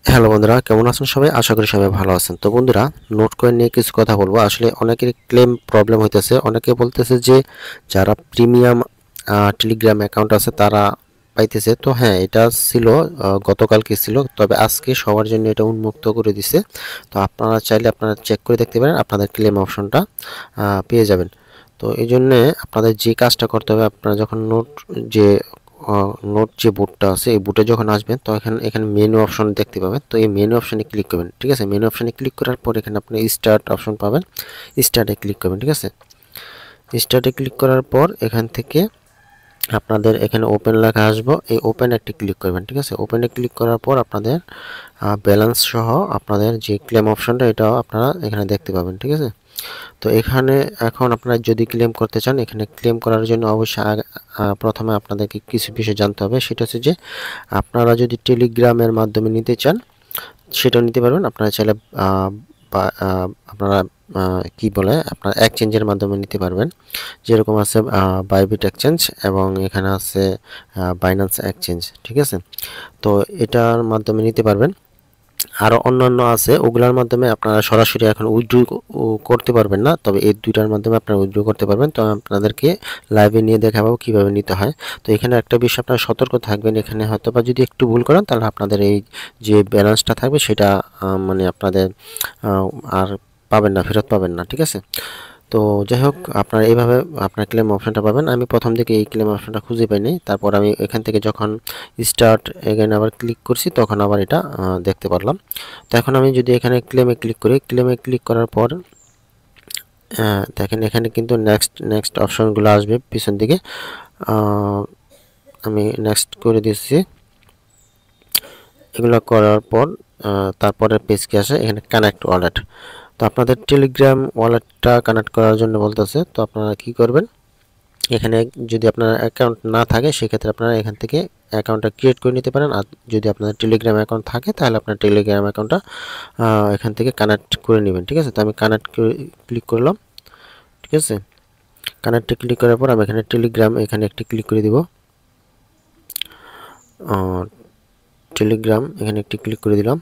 Hello বন্ধুরা, কেমন আছেন সবাই? আশা করি সবাই ভালো আছেন। তো বন্ধুরা, নোট কয়েন নিয়ে কিছু কথা বলবো। আসলে অনেকেরই ক্লেম প্রবলেম হইতেছে। অনেকে বলতেছে যে যারা প্রিমিয়াম টেলিগ্রাম অ্যাকাউন্ট আছে তারা পাইতেছে। তো হ্যাঁ, এটা ছিল গতকালকে ছিল, তবে আজকে সবার জন্য এটা উন্মুক্ত করে দিছে। তো আপনারা চাইলে আপনারা চেক করে দেখতে পারেন, আপনাদের ক্লেম অপশনটা পেয়ে যাবেন। তো এই জন্যে আপনাদের যে কাজটা করতে হবে, আপনারা যখন যে নোট যে বুটটা আছে এই বুটে যখন আসবেন তো এখানে মেনু অপশন দেখতে পাবেন। তো এই মেনু অপশনে ক্লিক করবেন, ঠিক আছে। মেনু অপশনে ক্লিক করার পর এখানে আপনি স্টার্ট অপশন পাবেন, স্টার্টে ক্লিক করবেন, ঠিক আছে। স্টার্টে ক্লিক করার পর এখান থেকে আপনাদের এখানে ওপেন লেখা আসবো, এই ওপেন একটি ক্লিক করবেন, ঠিক আছে। ওপেনে ক্লিক করার পর আপনাদের ব্যালেন্স সহ আপনাদের যে ক্লেম অপশনটা এটাও আপনারা এখানে দেখতে পাবেন, ঠিক আছে। তো এখানে এখন আপনারা যদি ক্লেম করতে চান, এখানে ক্লেম করার জন্য অবশ্যই প্রথমে আপনাদেরকে কিছু বিষয় জানতে হবে। সেটা হচ্ছে যে আপনারা যদি টেলিগ্রামের মাধ্যমে নিতে চান সেটাও নিতে পারবেন। আপনারা চাইলে আপনারা কি বলে আপনার এক্সচেঞ্জের মাধ্যমে নিতে পারবেন। যেরকম আছে বাইবিট এক্সচেঞ্জ এবং এখানে আছে বাইন্যান্স এক্সচেঞ্জ, ঠিক আছে। তো এটার মাধ্যমে নিতে পারবেন। আরও অন্যান্য আছে, ওগুলোর মাধ্যমে আপনারা সরাসরি এখন উইথড্র করতে পারবেন না, তবে এই দুইটার মাধ্যমে আপনারা উইথড্র করতে পারবেন। তো আপনাদেরকে লাইভে নিয়ে দেখাবো কীভাবে নিতে হয়। তো এখানে একটা বিষয় আপনারা সতর্ক থাকবেন, এখানে হয়তো বা যদি একটু ভুল করেন তাহলে আপনাদের এই যে ব্যালেন্সটা থাকবে সেটা মানে আপনাদের আর পাবেন না, ফেরত পাবেন না, ঠিক আছে। তো যাই হোক, আপনারা এইভাবে আপনার ক্লেম অপশনটা পাবেন। আমি প্রথম দিকে এই ক্লেম অপশনটা খুঁজে পাইনি, তারপর আমি এখান থেকে যখন স্টার্ট এগেন আবার ক্লিক করছি তখন আবার এটা দেখতে পারলাম। তো এখন আমি যদি এখানে ক্লেমে ক্লিক করি, ক্লেমে ক্লিক করার পর দেখেন এখানে কিন্তু নেক্সট অপশনগুলো আসবে পিছন দিকে। আমি নেক্সট করে দিচ্ছি। এগুলো করার পর তারপরে পেজ কি আসে, এখানে কানেক্ট ওয়ালেট। তো আপনাদের টেলিগ্রাম ওয়ালেটটা কানেক্ট করার জন্য বলতেছে। তো আপনারা কি করবেন, এখানে যদি আপনার অ্যাকাউন্ট না থাকে সেক্ষেত্রে আপনারা এখান থেকে অ্যাকাউন্টটা ক্রিয়েট করে নিতে পারেন। আর যদি আপনাদের টেলিগ্রাম অ্যাকাউন্ট থাকে তাহলে আপনার টেলিগ্রাম অ্যাকাউন্টটা এখান থেকে কানেক্ট করে নেবেন, ঠিক আছে। তো আমি কানেক্ট ক্লিক করলাম, ঠিক আছে। কানেক্টে ক্লিক করার পর আমি এখানে টেলিগ্রাম এখানে একটি ক্লিক করে দিব। টেলিগ্রাম এখানে একটি ক্লিক করে দিলাম।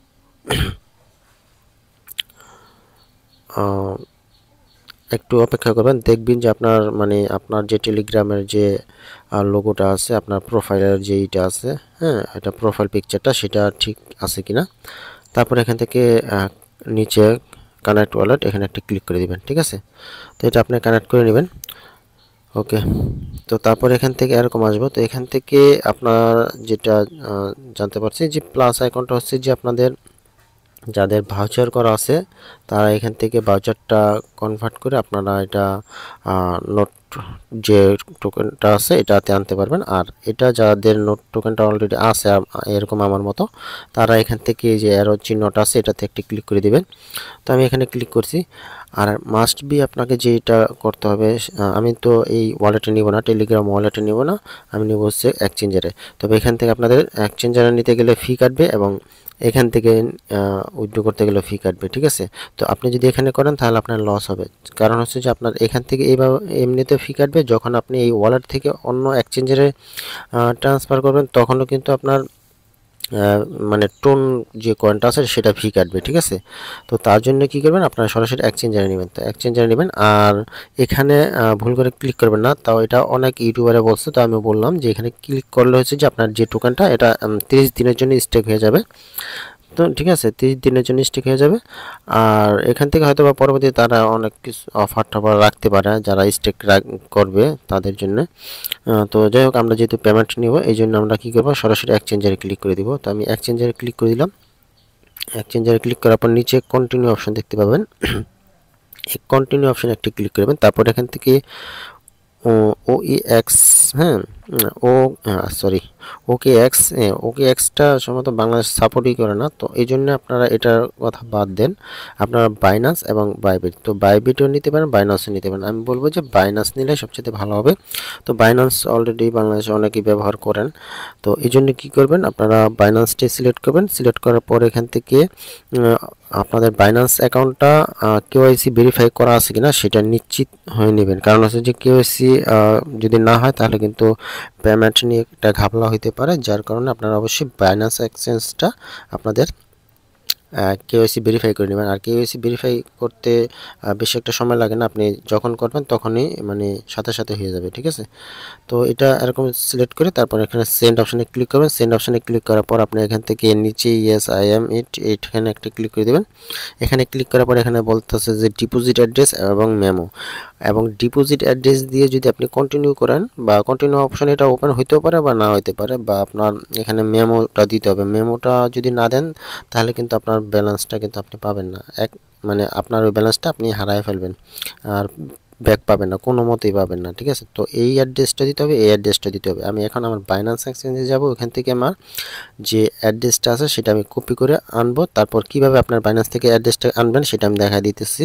একটু অপেক্ষা করবেন, দেখবেন যে আপনার মানে আপনার যে টেলিগ্রামের যে লোগোটা আছে, আপনার প্রোফাইলের যেইটা আছে, হ্যাঁ, এটা প্রোফাইল পিকচারটা সেটা ঠিক আছে কিনা। তারপর এখান থেকে নিচে কানেক্ট ওয়ালেট এখানে একটা ক্লিক করে দিবেন, ঠিক আছে। তো এটা আপনি কানেক্ট করে নেবেন, ওকে। তো তারপর এখান থেকে এরকম আসবো। তো এখান থেকে আপনার যেটা জানতে পারছি যে প্লাস আইকনটা হচ্ছে যে আপনাদের যাদের ভাউচার করা আছে তারা এখান থেকে ভাউচারটা কনভার্ট করে আপনারা এটা নোট যে টোকেনটা আছে এটাতে আনতে পারবেন। আর এটা যাদের নোট টোকেনটা অলরেডি আছে এরকম আমার মতো, তারা এখান থেকে যে অ্যারো চিহ্নটা আছে এটাতে একটি ক্লিক করে দিবেন। তো আমি এখানে ক্লিক করছি। আর মাস্ট বি আপনাকে যেটা করতে হবে, আমি তো এই ওয়ালেটে নিব না, টেলিগ্রাম ওয়ালেটে নিব না, আমি নেব হচ্ছে এক্সচেঞ্জারে। তবে এখান থেকে আপনাদের এক্সচেঞ্জারে নিতে গেলে ফি কাটবে এবং এখান থেকে উইথড্র করতে গেলে ফি কাটবে, ঠিক আছে। তো আপনি যদি এখানে করেন তাহলে আপনার লস হবে, কারণ হচ্ছে যে আপনার এখান থেকে এইভাবে এমনিতে ফি কাটবে, যখন আপনি এই ওয়ালেট থেকে অন্য এক্সচেঞ্জারে ট্রান্সফার করবেন তখনও কিন্তু আপনার মানে টোন যে কয়েনটা আছে সেটা ফি কাটবে, ঠিক আছে। তো তার জন্য কি করবেন, আপনারা সরাসরি এক্সচেঞ্জারে নেবেন। তো এক্সচেঞ্জারে নেবেন আর এখানে ভুল করে ক্লিক করবেন না। তাও এটা অনেক ইউটিউবারে বলছে, তো আমি বললাম যে এখানে ক্লিক করলে হচ্ছে যে আপনার যে টোকেনটা এটা 30 দিনের জন্য স্টেক হয়ে যাবে। তো ঠিক আছে, 30 দিনের জন্য স্টিক হয়ে যাবে। আর এখান থেকে হয়তো বা পরবর্তীতে তারা অনেক কিছু অফার টফার রাখতে পারে যারা স্টেক করবে তাদের জন্য। তো যাই হোক, আমরা যেহেতু পেমেন্ট নিব এই জন্য আমরা কী করবো, সরাসরি এক্সচেঞ্জারে ক্লিক করে দিব। তো আমি এক্সচেঞ্জারে ক্লিক করে দিলাম। এক্সচেঞ্জারে ক্লিক করার পর নিচে কন্টিনিউ অপশন দেখতে পাবেন, এই কন্টিনিউ অপশন একটি ক্লিক করবেন। তারপর এখান থেকে OEX, হ্যাঁ, সরি OKX, OKXটা সম্ভবত বাংলাদেশ সাপোর্টই করে না, তো এই জন্য আপনারা এটার কথা বাদ দেন। আপনারা বাইনান্স এবং বাইবিট, তো বাইবিটও নিতে পারেন, বাইনান্সও নিতে পারেন। আমি বলবো যে বাইনান্স নিলে সবচেয়ে ভালো হবে। তো বাইনান্স অলরেডি বাংলাদেশে অনেকেই ব্যবহার করেন, তো এই জন্য কী করবেন, আপনারা বাইনান্সটি সিলেক্ট করবেন। সিলেক্ট করার পর এখান থেকে আপনাদের বাইনান্স অ্যাকাউন্টটা KYC ভেরিফাই করা আছে কিনা সেটা নিশ্চিত হয়ে নেবেন, কারণ হচ্ছে যে KYC যদি না হয় তাহলে তাহলে কিন্তু পেমেন্ট নিয়ে একটা ঘাবলা হইতে পারে, যার কারণে আপনারা অবশ্যই বাইন্যান্স এক্সচেঞ্জটা আপনাদের কেওয়াইসি ভেরিফাই করে নেবেন। আর কেওয়াইসি ভেরিফাই করতে বেশি একটা সময় লাগে না, আপনি যখন করবেন তখনই মানে সাথে সাথে হয়ে যাবে, ঠিক আছে। তো এটা এরকম সিলেক্ট করে তারপর এখানে সেন্ড অপশনে ক্লিক করবেন। সেন্ড অপশনে ক্লিক করার পর আপনি এখান থেকে নিচে ইয়েস আই এম ইট এইখানে একটা ক্লিক করে দেবেন। এখানে ক্লিক করার পর এখানে বলতেছে যে ডিপোজিট অ্যাড্রেস এবং মেমো, এবং ডিপোজিট অ্যাড্রেস দিয়ে যদি আপনি কন্টিনিউ করেন বা কন্টিনিউ অপশন এটা ওপেন হইতেও পারে বা না হইতে পারে, বা আপনার এখানে মেমোটা দিতে হবে। মেমোটা যদি না দেন তাহলে কিন্তু আপনার ব্যালেন্সটা কিন্তু আপনি পাবেন না, মানে আপনার ওই ব্যালেন্সটা আপনি হারায় ফেলবেন আর ব্যাক পাবেন না, কোনো মতেই পাবেন না, ঠিক আছে। তো এই অ্যাড্রেসটা দিতে হবে, এই অ্যাড্রেসটা দিতে হবে। আমি এখন আমার বাইন্যান্স এক্সচেঞ্জে যাব, ওখান থেকে আমার যে অ্যাড্রেসটা আছে সেটা আমি কপি করে আনবো। তারপর কিভাবে আপনার বাইন্যান্স থেকে অ্যাড্রেসটা আনবেন সেটা আমি দেখা দিতেছি।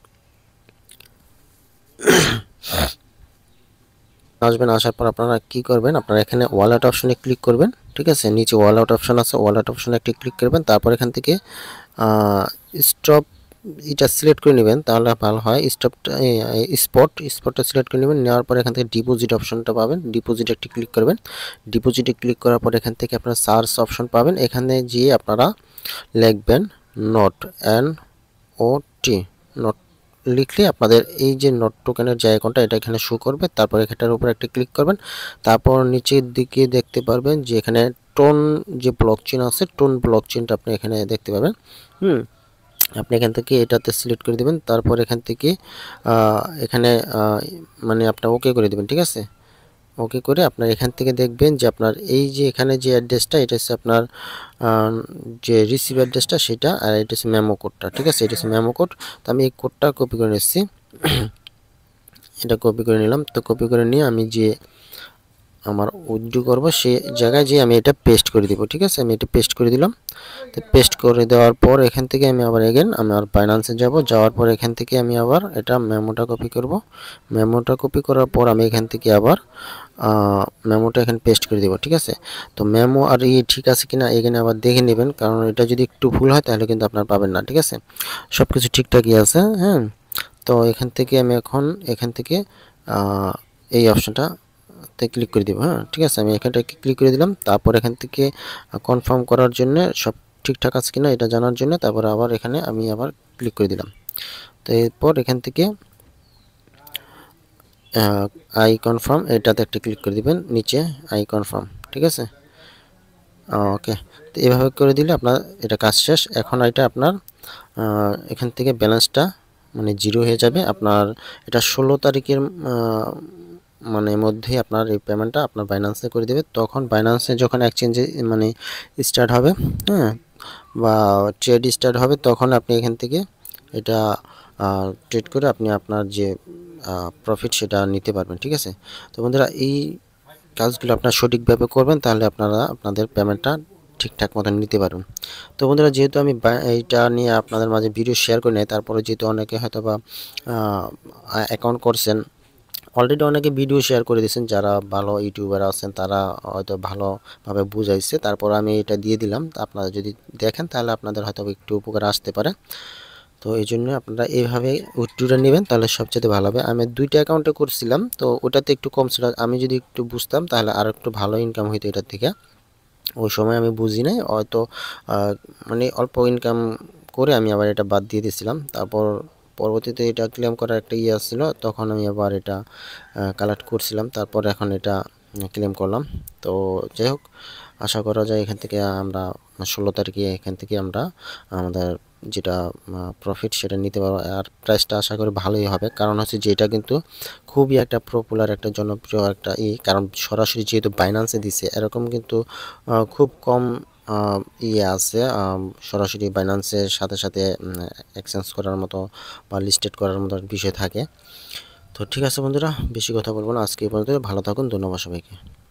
আসবেন, আসার পর আপনারা কি করবেন, আপনারা এখানে ওয়ালেট অপশনে ক্লিক করবেন, ঠিক আছে। নিচে ওয়ালেট অপশন আছে, ওয়ালেট অপশনে একটি ক্লিক করবেন। তারপর এখান থেকে স্টপ এটা সিলেক্ট করে নেবেন, তাহলে ভালো হয়। স্পটটা সিলেক্ট করে নেবেন। নেওয়ার পর এখান থেকে ডিপোজিট অপশনটা পাবেন, ডিপোজিটে একটি ক্লিক করবেন। ডিপোজিটে ক্লিক করার পর এখান থেকে আপনারা সার্চ অপশন পাবেন, এখানে গিয়ে আপনারা লিখবেন নট NOT নট লিখলে আপনাদের এই যে নট টোকেনের যে আইকনটা এটা এখানে শো করবে। তারপর এখানটার উপর একটা ক্লিক করবেন। তারপর নিচের দিকে দেখতে পারবেন যে এখানে টোন যে ব্লকচেন আছে, টোন ব্লকচেনটা আপনি এখানে দেখতে পাবেন। আপনি এখান থেকে এটাতে সিলেক্ট করে দেবেন। তারপর এখান থেকে এখানে মানে আপনার ওকে করে দেবেন, ঠিক আছে। ওকে করে আপনার এখান থেকে দেখবেন যে আপনার এই যে এখানে যে অ্যাড্রেসটা এটা হচ্ছে আপনার যে রিসিভ অ্যাড্রেসটা সেটা, আর এটা হচ্ছে মেমো কোডটা, ঠিক আছে। এটা হচ্ছে মেমো কোড। তো আমি এই কোডটা কপি করে নিচ্ছি, এটা কপি করে নিলাম। তো কপি করে নিয়ে আমি যে আমার উইথড্র করব সেই জায়গায় যে আমি এটা পেস্ট করে দিব, ঠিক আছে। আমি এটা পেস্ট করে দিলাম। তো পেস্ট করে দেওয়ার পর এখান থেকে আমি আবার আমার বাইন্যান্সে যাব, যাওয়ার পর এখান থেকে আমি আবার এটা মেমোটা কপি করব। মেমোটা কপি করার পর আমি এখান থেকে আবার মেমোটা এখানে পেস্ট করে দেব, ঠিক আছে। তো মেমো আর ঠিক আছে কিনা এখানে আবার দেখে নেবেন, কারণ এটা যদি একটু ভুল হয় তাহলে কিন্তু আপনার পাবেন না, ঠিক আছে। সব কিছু ঠিকঠাকই আছে, হ্যাঁ। তো এখান থেকে আমি এখন এখান থেকে এই অপশনটা ক্লিক করে দিব, হ্যাঁ, ঠিক আছে। আমি এখানটা ক্লিক করে দিলাম। তারপর এখান থেকে কনফার্ম করার জন্য সব ঠিকঠাক আছে কিনা এটা জানার জন্য তারপর আবার এখানে আমি আবার ক্লিক করে দিলাম। তো এরপর এখান থেকে আই কনফার্ম এটাতে একটা ক্লিক করে দিবেন, নিচে আই কনফার্ম, ঠিক আছে। ওকে, তো এভাবে করে দিলে আপনার এটা কাজ শেষ। এখন এটা আপনার এখান থেকে ব্যালেন্সটা মানে জিরো হয়ে যাবে। আপনার এটা 16 তারিখের মানে মধ্যেই আপনার এই পেমেন্টটা আপনার বাইন্যান্সে করে দেবে। তখন বাইন্যান্সে যখন এক্সচেঞ্জে মানে স্টার্ট হবে, হ্যাঁ, বা ট্রেড স্টার্ট হবে, তখন আপনি এখান থেকে এটা ট্রেড করে আপনি আপনার যে প্রফিট সেটা নিতে পারবেন, ঠিক আছে। তো বন্ধুরা এই কাজগুলো আপনারা সঠিকভাবে করবেন, তাহলে আপনারা আপনাদের পেমেন্টটা ঠিকঠাক মতো নিতে পারবেন। তো বন্ধুরা যেহেতু আমি এইটা নিয়ে আপনাদের মাঝে ভিডিও শেয়ার করি নাই, তারপরে যেহেতু অনেকে হয়তো বা অ্যাকাউন্ট করছেন, অলরেডি অনেকে ভিডিও শেয়ার করে দিয়েছেন, যারা ভালো ইউটিউবার আছেন তারা হয়তো ভালোভাবে বুঝাইছে, তারপর আমি এটা দিয়ে দিলাম। আপনারা যদি দেখেন তাহলে আপনাদের হয়তো একটু উপকার আসতে পারে। তো এই জন্য আপনারা এইভাবে উইথড্রটা নেবেন, তাহলে সবচেয়ে ভালো হবে। আমি 2টা অ্যাকাউন্টে করছিলাম, তো ওটাতে একটু কম ছিল। আমি যদি একটু বুঝতাম তাহলে আর একটু ভালো ইনকাম হইতো এটার থেকে। ওই সময় আমি বুঝি নাই, হয়তো মানে অল্প ইনকাম করে আমি আবার এটা বাদ দিয়ে দিয়েছিলাম। তারপর পরবর্তীতে এটা ক্লেম করার একটা ইয়ে আসছিল, তখন আমি আবার এটা কালেক্ট করছিলাম। তারপর এখন এটা ক্লেম করলাম। তো যাই হোক, আশা করা যায় এখান থেকে আমরা 16 তারিখে এখান থেকে আমরা আমাদের যেটা প্রফিট সেটা নিতে পারবো। আর প্রাইসটা আশা করি ভালোই হবে, কারণ হচ্ছে যে এটা কিন্তু খুবই একটা পপুলার একটা জনপ্রিয় একটা কারণ সরাসরি যেহেতু বাইন্যান্সে দিছে, এরকম কিন্তু খুব কম ইয়ে আছে সরাসরি বাইন্যান্সের সাথে সাথে এক্সচেঞ্জ করার মতো বা লিস্টেড করার মতো বিষয় থাকে। তো ঠিক আছে বন্ধুরা, বেশি কথা বলবো না, আজকে এই পর্যন্ত। ভালো থাকুন, ধন্যবাদ সবাইকে।